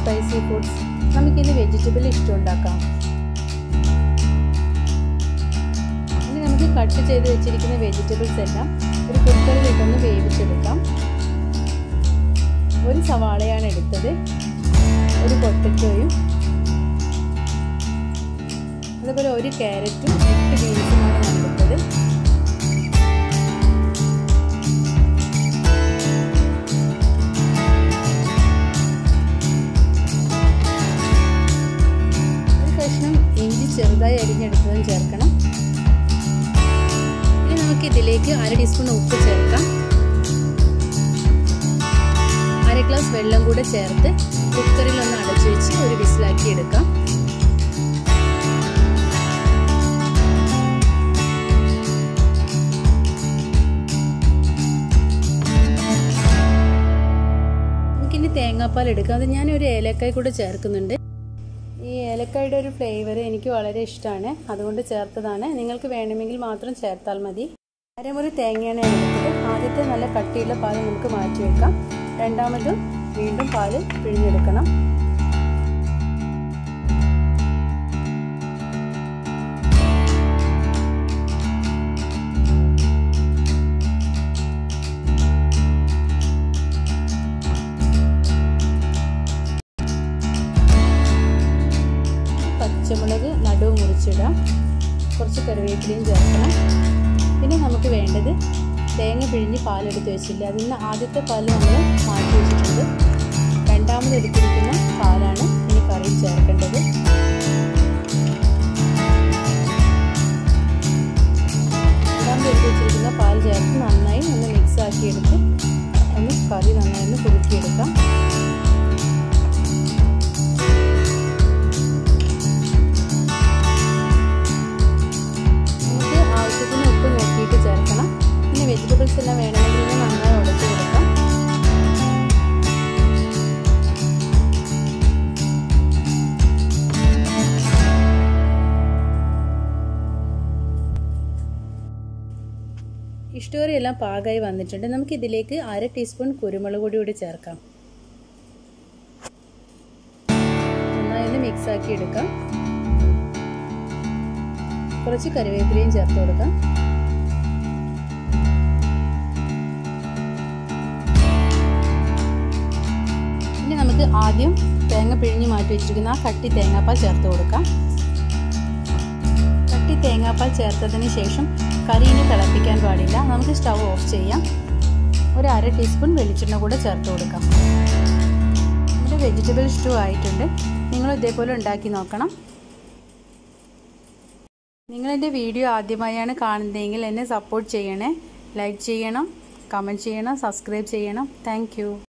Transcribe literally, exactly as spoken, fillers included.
Spicy foods. നമുക്കിനി vegetable ഇഷ്ടം ഉണ്ടാക്കാം. ഇനി നമുക്ക് കട്ട് ചെയ്ത് വെച്ചിരിക്കുന്ന വെജിറ്റബിൾസ് എല്ലാം ഒരു കുക്കറിലിട്ടൊന്ന് വേവിച്ചെടുക്കാം. ഒരു സവാളയാണ് എടുത്തത്, ഒരു പൊട്ടറ്റോയും അതുപോലെ ഒരു ക്യാരറ്റും എട്ട് ബീൻസുമാണ് ഞാൻ എടുത്തത്. ഒരു കഷ്ണം ഇഞ്ചി ചെറുതായി അരിഞ്ഞെടുത്തതും ചേർക്കണം. ഇനി നമുക്ക് ഇതിലേക്ക് അര ടീസ്പൂൺ ഉപ്പ് ചേർക്കാം. അര ഗ്ലാസ് വെള്ളം കൂടെ ചേർത്ത് കുക്കറിൽ ഒന്ന് അടച്ചു വെച്ച് ഒരു വിസിലാക്കി എടുക്കാം. നമുക്കിനി തേങ്ങാപ്പാൽ എടുക്കാം. അത് ഞാനൊരു ഏലക്കായ കൂടെ ചേർക്കുന്നുണ്ട്. ഈ ഏലക്കായുടെ ഒരു ഫ്ലേവർ എനിക്ക് വളരെ ഇഷ്ടമാണ്, അതുകൊണ്ട് ചേർത്തതാണ്. നിങ്ങൾക്ക് വേണമെങ്കിൽ മാത്രം ചേർത്താൽ മതി. അരമുറി തേങ്ങയാണ് എടുത്തത്. ആദ്യത്തെ നല്ല കട്ടിയുള്ള പാൽ നമുക്ക് മാറ്റി വെക്കാം. രണ്ടാമത് വീണ്ടും പാല് പിഴിഞ്ഞെടുക്കണം. പച്ചമുളക് നടുവ് മുറിച്ചിടാം. കുറച്ച് കറിവേപ്പിലയും ചേർക്കണം. പിന്നെ നമുക്ക് വേണ്ടത് തേങ്ങ പിഴിഞ്ഞ് പാലെടുത്ത് വെച്ചില്ല, അതിൽ നിന്ന് ആദ്യത്തെ പാല് നമ്മൾ മാറ്റി വെച്ചിട്ടുണ്ട്. രണ്ടാമത് എടുത്തിരിക്കുന്ന പാലാണ് ഇനി കറിയിൽ ചേർക്കേണ്ടത്. രണ്ടാമത് എടുത്ത് വെച്ചിരിക്കുന്ന പാൽ ചേർത്ത് നന്നായി ഒന്ന് മിക്സ് ആക്കിയെടുത്ത് ഒന്ന് കറി നന്നായി ഒന്ന് കുറുക്കിയെടുക്കാം. നമുക്ക് ആവശ്യത്തിന് ഉപ്പ് നോക്കിയിട്ട് ചേർക്കണം. പിന്നെ വെജിറ്റബിൾസ് എല്ലാം വേണമെങ്കിൽ നന്നായി ഉടച്ചു കൊടുക്കാം. ഇഷ്ടോറി എല്ലാം പാകമായി വന്നിട്ടുണ്ട്. നമുക്ക് ഇതിലേക്ക് അര ടീസ്പൂൺ കുരുമുളക് പൊടി കൂടി ചേർക്കാം. നന്നായി ഒന്ന് മിക്സ് ആക്കി എടുക്കാം. കുറച്ച് കറിവേപ്പിലയും ചേർത്ത് കൊടുക്കാം. ഇനി നമുക്ക് ആദ്യം തേങ്ങ പിഴിഞ്ഞ് മാറ്റി വെച്ചിരിക്കുന്ന ആ കട്ടി തേങ്ങാപ്പാൽ ചേർത്ത് കൊടുക്കാം. കട്ടി തേങ്ങാപ്പാൽ ചേർത്തതിന് ശേഷം കറിയിനെ തിളപ്പിക്കാൻ പാടില്ല. നമുക്ക് സ്റ്റൗ ഓഫ് ചെയ്യാം. ഒരു അര ടീസ്പൂൺ വെളിച്ചെണ്ണ കൂടെ ചേർത്ത് കൊടുക്കാം. നമ്മുടെ വെജിറ്റബിൾ സ്റ്റൂ ആയിട്ടുണ്ട്. നിങ്ങൾ ഇതേപോലെ ഉണ്ടാക്കി നോക്കണം. നിങ്ങളെൻ്റെ വീഡിയോ ആദ്യമായാണ് കാണുന്നതെങ്കിൽ എന്നെ സപ്പോർട്ട് ചെയ്യണേ. ലൈക്ക് ചെയ്യണം, കമൻറ്റ് ചെയ്യണം, സബ്സ്ക്രൈബ് ചെയ്യണം. Thank U.